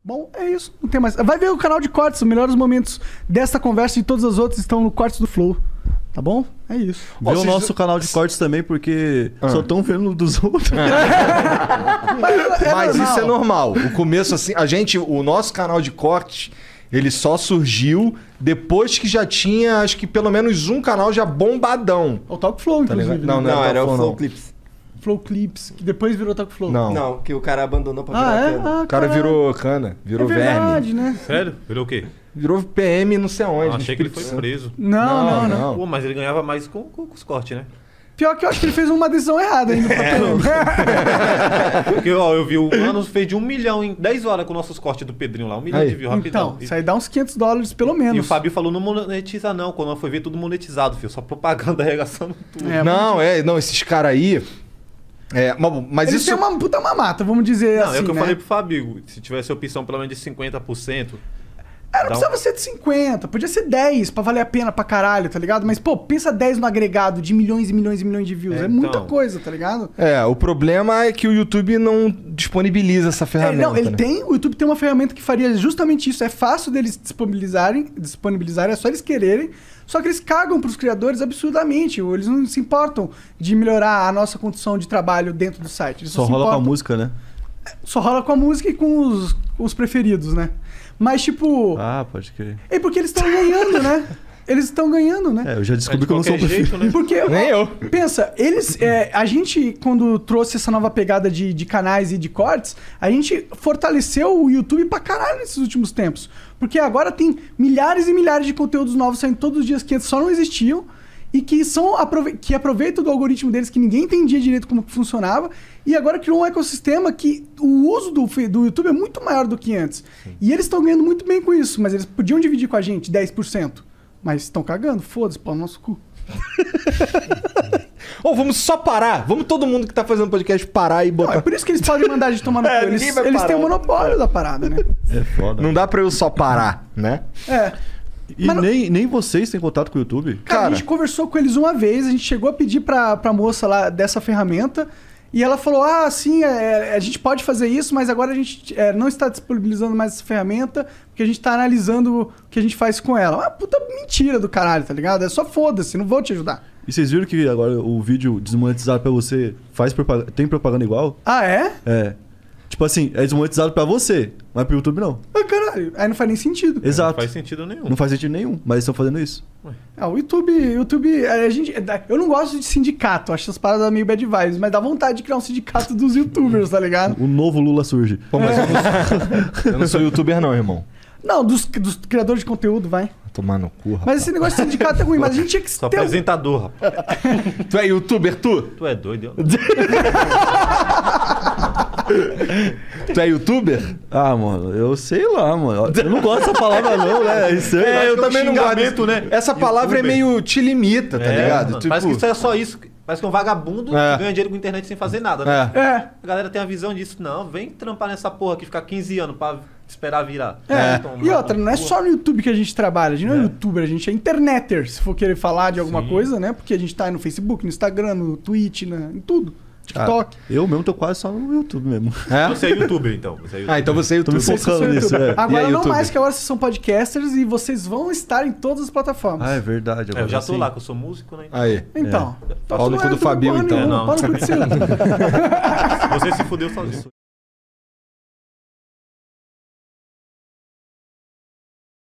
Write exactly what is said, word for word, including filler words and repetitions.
Bom, é isso. Não tem mais. Vai ver o canal de cortes. Os melhores momentos desta conversa e de todas as outras estão no Cortes do Flow. Tá bom? É isso. Vê o nosso canal de cortes também, porque ah. só estão vendo dos outros. Mas, é Mas isso é normal. O começo, assim, a gente, o nosso canal de cortes, ele só surgiu depois que já tinha, acho que pelo menos um canal já bombadão. O Talk Flow, inclusive. Tá não, não, não, era, era o o Flow não. Clips. Flow Clips, que depois virou Talk Flow. Não. Não, que o cara abandonou pra ah, virar é? cana. Ah, o cara virou cana, virou é verdade, verme. Né? Sério? Virou o quê? Virou P M não sei aonde. Ah, achei que ele foi preso. Não, não, não. não. Pô, mas ele ganhava mais com, com, com os cortes, né? Pior que eu acho que ele fez uma decisão errada ainda. É. Porque, ó, eu vi o Manos fez de um milhão em dez horas com nossos cortes do Pedrinho lá. Um milhão aí. de views rapidão. Então, isso aí dá uns quinhentos dólares pelo menos. E o Fabio falou, não monetiza não. Quando eu fui ver, tudo monetizado, filho. Só propaganda arregaçando tudo. É, não, é, não, esses caras aí... É, mas Eles isso... têm uma puta mamata, vamos dizer não, assim, é o que eu né? falei pro Fabio. Se tivesse opção pelo menos de cinquenta por cento... É, não precisava um... ser de cinquenta, podia ser dez pra valer a pena pra caralho, tá ligado? Mas, pô, pensa dez no agregado de milhões e milhões e milhões de views. É, é muita então... coisa, tá ligado? É, o problema é que o YouTube não disponibiliza essa ferramenta. É, não, ele né? tem, o YouTube tem uma ferramenta que faria justamente isso. É fácil deles disponibilizarem, disponibilizarem, é só eles quererem. Só que eles cagam pros criadores absurdamente. Eles não se importam de melhorar a nossa condição de trabalho dentro do site. Eles só só rola com a música, né? Só rola com a música e com os, os preferidos, né? Mas, tipo... Ah, pode crer. É porque eles estão ganhando, né? Eles estão ganhando, né? É, eu já descobri é de que eu não sou jeito, né? Porque, nem ó, eu. Pensa, eles... É, a gente, quando trouxe essa nova pegada de, de canais e de cortes, a gente fortaleceu o YouTube pra caralho nesses últimos tempos. Porque agora tem milhares e milhares de conteúdos novos saindo todos os dias que antes só não existiam e que, são, que aproveitam do algoritmo deles que ninguém entendia direito como que funcionava e agora criou um ecossistema que o uso do, do YouTube é muito maior do que antes. Sim. E eles estão ganhando muito bem com isso, mas eles podiam dividir com a gente dez por cento. Mas estão cagando, foda-se, pau no nosso cu. Ou oh, vamos só parar. Vamos todo mundo que tá fazendo podcast parar e botar... Não, é por isso que eles podem mandar a gente tomar no cu. É, eles eles têm o monopólio da parada, né? É foda. Não dá pra eu só parar, né? É. E Mas nem, não... nem vocês têm contato com o YouTube? Cara, Cara, a gente conversou com eles uma vez, a gente chegou a pedir pra, pra moça lá dessa ferramenta e ela falou, ah, sim, é, a gente pode fazer isso, mas agora a gente é, não está disponibilizando mais essa ferramenta porque a gente tá analisando o que a gente faz com ela. Uma puta mentira do caralho, tá ligado? É só foda-se, não vou te ajudar. E vocês viram que agora o vídeo desmonetizado pra você faz propaganda, tem propaganda igual? Ah, é? É. Tipo assim, é desmonetizado pra você, mas pro YouTube não. Ah, caralho, aí não faz nem sentido. Exato. Não faz sentido nenhum. Não faz sentido nenhum, mas eles estão fazendo isso. Ah, o YouTube, YouTube, a gente, eu não gosto de sindicato, acho essas paradas meio bad vibes, mas dá vontade de criar um sindicato dos youtubers, tá ligado? O novo Lula surge. Pô, mas é. eu, não sou, eu não sou youtuber não, irmão. Não, dos, dos criadores de conteúdo, vai. Tomar no cu, rapaz. Mas esse negócio de sindicato é ruim, mas a gente tinha que Sou ter... apresentador, rapaz. Tu é youtuber, tu? Tu é doido. Tu é youtuber? Ah, mano, eu sei lá, mano. Eu não gosto dessa palavra não, né? Isso É, eu que é um também não gosto. xingamento, né? Essa palavra YouTuber. é meio te limita, tá É, ligado? mano, Tipo... Parece que isso é só isso. Parece que é um vagabundo É. que ganha dinheiro com internet sem fazer nada, né? É. É, A galera tem a visão disso. Não, vem trampar nessa porra aqui, ficar quinze anos pra esperar virar. é. Tomar E outra, no não é cu. só no YouTube que a gente trabalha, a gente não é, É. youtuber, a gente é interneter, se for querer falar de alguma Sim. coisa, né? Porque a gente tá no Facebook, no Instagram, no Twitch, né? Em tudo. TikTok. Ah, eu mesmo tô quase só no YouTube mesmo. É? Você é youtuber, então. Você é youtuber. Ah, então você é Tô me youtuber. Vocês são focando nisso, youtuber. é. Agora E aí, não YouTube? mais, que agora vocês são podcasters e vocês vão estar em todas as plataformas. Ah, é verdade. É, Agora eu já tô sim. lá, que eu sou músico, né? Aí. Então. É. Tá Pau no tudo cu do tudo Fabio, porra então. nenhuma, Não. pau no cu do seu. Você se fudeu sozinho.